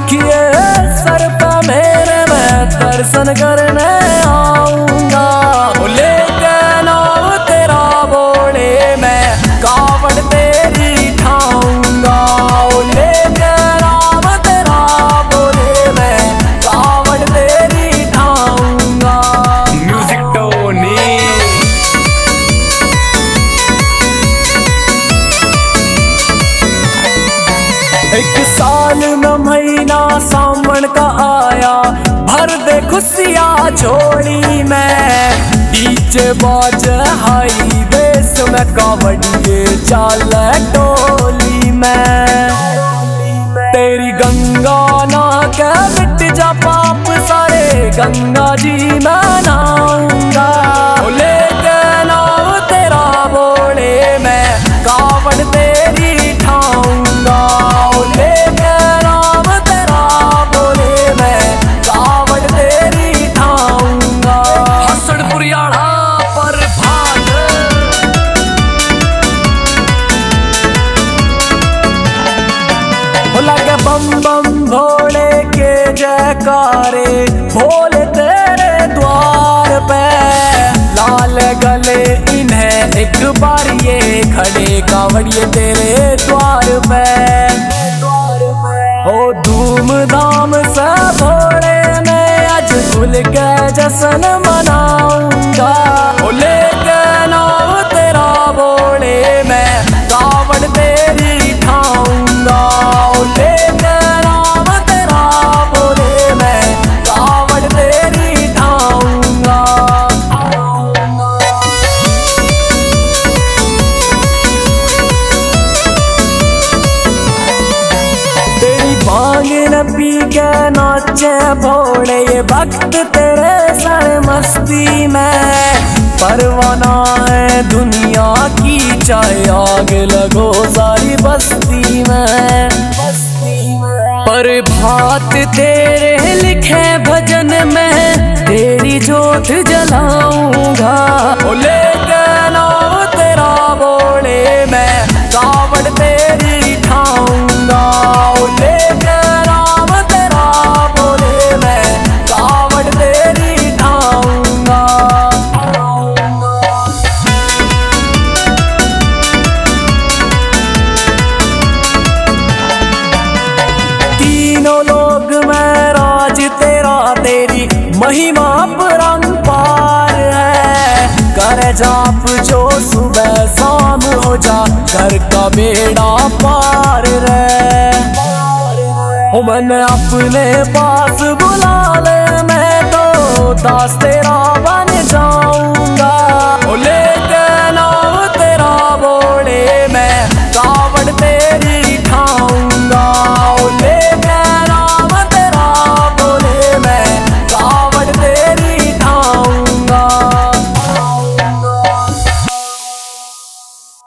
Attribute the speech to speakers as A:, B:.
A: रखिए सर पे मेरे, मैं दर्शन करने आऊंगा। लेके नाम तेरा बोले मैं कावड़ तेरी ठाऊंगा। लेके नाम तेरा बोले मैं कावड़ तेरी ठाऊंगा। Music Tony. एक साल में महीना सावन का आया, भर दे खुशियाँ झोली में। डीजे बाज हाई बेस में, कावड़िए चाल टोली में। तेरी गंगा ना के मिट जा पाप सारे, गंगा जी मैं नहाऊंगा। लेके नाम तेरा बोले मैं कावड़ तेरी ठाऊंगा। लेके नाम तेरा बोले मैं कावड़ तेरी ठाऊंगा। हसनपुरवाला प्रभात। लगे बम बम भोले के जयकारे, भोले तेरे द्वार पे। लाल गले इन्हें एक बार ये खड़े कावड़िए तेरे द्वार पे। ओ धूमधाम से भोले मैं आज खुल के जश्न मनाऊंगा। लेके नाम तेरा बोले मैं कावड़ तेरी ठाऊंगा। लेके नाम तेरा बोले मैं कावड़ तेरी ठाऊंगा। तेरी भांग न पी के नाचे भोले ये भक्त तेरे सर मस्ती में। परवाना है दुनिया की, चाहे आग लगो सारी बस्ती में। प्रभात तेरे लिखे भजन में तेरी जोत जलाऊंगा। लेके नाम तेरा बोले मैं कावड़ तेरी ठाऊंगा। लेके नाम तेरा बोले मैं कावड़ तेरी ठाऊंगा। तीनों लोग में राज तेरा, तेरी महिमा परंपार है। कर जाप जो सुबह शाम हो जा, घर का बेड़ा पार रे। मन अपने पास बुला ले, मैं तो दास तेरा